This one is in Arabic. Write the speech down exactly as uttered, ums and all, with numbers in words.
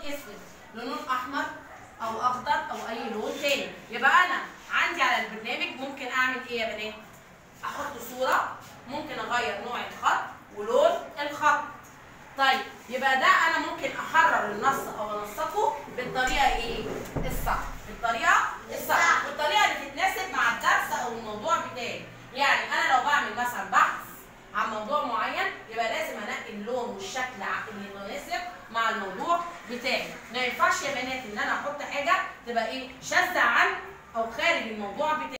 اسود للون احمر او اخضر او اي لون تاني. يبقى انا عندي على البرنامج ممكن اعمل ايه يا بنات؟ احط صوره، ممكن اغير نوع الخط ولون الخط. طيب يبقى ده انا ممكن احرر النص او انسقه بالطريقه ايه؟ الصح، بالطريقه الصح، والطريقه اللي تتناسب مع الدرس او الموضوع بتاعي. يعني انا لو بعمل مثلا بحث عن موضوع معين يبقى لازم انقي اللون والشكل اللي يناسب مع الموضوع بتاعي. ما ينفعش يا بنات ان انا احط حاجه تبقى ايه؟ شاذه عن او خارج الموضوع بتاعي.